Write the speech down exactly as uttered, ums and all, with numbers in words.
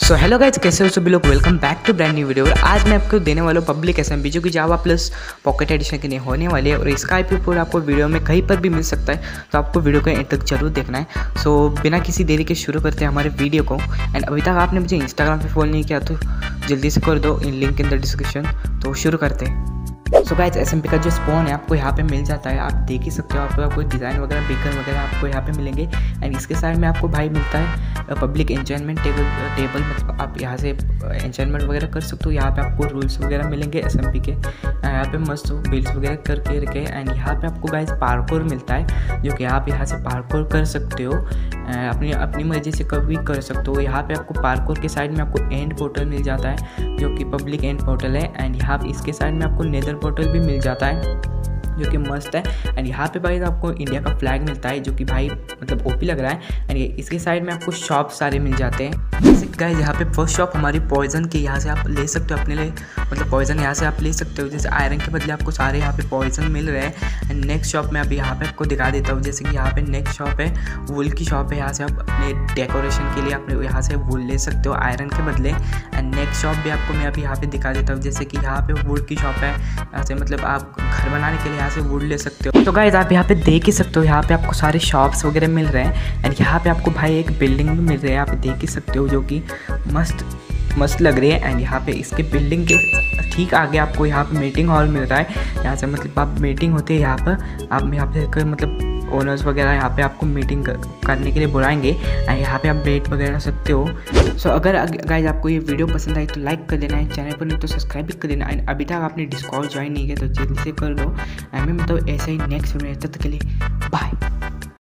So hello guys, कैसे हो सभी लोग। Welcome back to brand new video. और आज मैं आपको देने वाला हूँ पब्लिक एसएमपी, जो कि जावा प्लस पॉकेट एडिशन के लिए होने वाली है। और इसका आईपी पूरा आपको वीडियो में कहीं पर भी मिल सकता है, तो आपको वीडियो को एंड तक जरूर देखना है। सो so, बिना किसी देरी के शुरू करते हैं हमारे वीडियो को। एंड अभी तक आपने मुझे इंस्टाग्राम पर फॉलो नहीं किया तो जल्दी से कर दो, in link in the description. तो शुरू करते हैं। सो गाइज, एसएमपी का जो स्पॉन है आपको यहाँ पे मिल जाता है, आप देख ही सकते हो। आपको आपको डिज़ाइन वगैरह बेकन वगैरह आपको यहाँ पे मिलेंगे। एंड इसके साइड में आपको भाई मिलता है पब्लिक एंचेंटमेंट टेबल टेबल मतलब आप यहाँ से एंचेंटमेंट वगैरह कर सकते हो। यहाँ पे आपको रूल्स वगैरह मिलेंगे एसएमपी के। यहाँ पे मस्त बिल्ड्स वगैरह करके रखे। एंड यहाँ पे आपको गाइज पार्कोर मिलता है, जो कि आप यहाँ से पार्कोर कर सकते हो, अपनी अपनी मर्जी से कभी कर सकते हो। यहाँ पे आपको पार्कोर के साइड में आपको एंड पोर्टल मिल जाता है, जो कि पब्लिक एंड पोर्टल है। एंड यहाँ पे इसके साइड में आपको नेदर पोर्टल भी मिल जाता है, जो कि मस्त है। एंड यहाँ पे भाई आपको इंडिया का फ्लैग मिलता है, जो कि भाई मतलब ओपी लग रहा है। एंड इसके साइड में आपको शॉप सारे मिल जाते हैं। जैसे गाइस, यहाँ पे फर्स्ट शॉप हमारी पॉइजन की, यहाँ से आप ले सकते हो अपने लिए, मतलब पॉइजन यहाँ से आप ले सकते हो। जैसे आयरन के बदले आपको सारे यहाँ पे पॉइजन मिल रहे हैं। एंड नेक्स्ट शॉप में अभी यहाँ पे आपको दिखा देता हूँ। जैसे कि यहाँ पे नेक्स्ट शॉप है वुल की शॉप है। यहाँ से आप अपने डेकोरेशन के लिए अपने यहाँ से वुल ले सकते हो आयरन के बदले। एंड नेक्स्ट शॉप भी आपको मैं अभी यहाँ पे दिखा देता हूँ। जैसे कि यहाँ पे वुड की शॉप है, यहाँ से मतलब आप घर बनाने के लिए यहाँ से वुड ले सकते हो। तो गाइस, आप यहाँ पे देख ही सकते हो, यहाँ पे आपको सारे शॉप्स वगैरह मिल रहे हैं। एंड यहाँ पे आपको भाई एक बिल्डिंग भी मिल रही है, यहाँ पे देख ही सकते हो, जो कि मस्त मस्त लग रही है। एंड यहाँ पे इसके बिल्डिंग के ठीक आगे आपको यहाँ पे मीटिंग हॉल मिल रहा है। यहाँ से मतलब आप मीटिंग होती है यहाँ पर, आप यहाँ पे मतलब ओनर्स वगैरह यहाँ पे आपको मीटिंग करने के लिए बुलाएंगे। एंड यहाँ पे आप वेट वगैरह सकते हो। सो so, अगर गाइज आपको ये वीडियो पसंद आई तो लाइक कर देना है, चैनल पर नहीं तो सब्सक्राइब भी कर देना। एंड अभी तक आपने डिस्कॉर्ड ज्वाइन नहीं किया तो जल्दी से कर दो। एंड मैं मतलब ऐसे ही नेक्स्ट वीडियो, तब तक के लिए बाय।